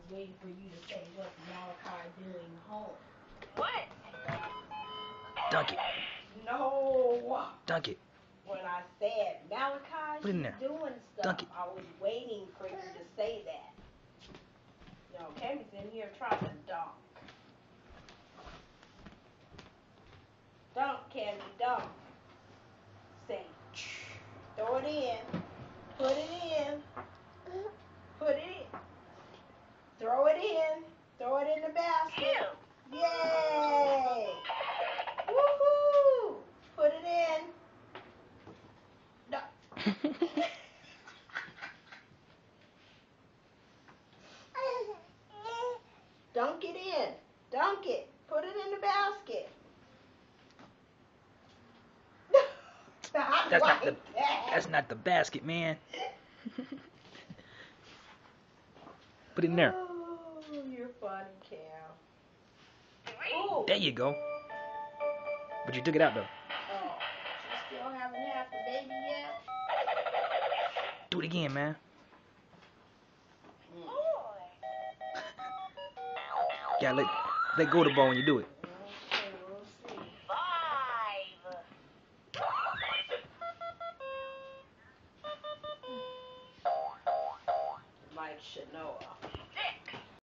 waiting for you to say what's Malachi doing home. What? Dunk it. No. Dunk it. When I said Malachi, Put it in there. doing stuff, Dunk it. I was waiting for you to say that. No, Cammy's in here trying to dunk. Dunk, Cammy, dunk. Say, throw it in. Put it in. Put it in. Throw it in. Throw it in the basket. Yay! Woohoo! Put it in. Dunk it in. Dunk it. Put it in the basket. That's not the basket, man. Put it in there. Oh, you're funny, Cam. Ooh. There you go. But you took it out though. Oh, you still haven't had the baby yet? Do it again, man. Yeah, let go of the ball when you do it.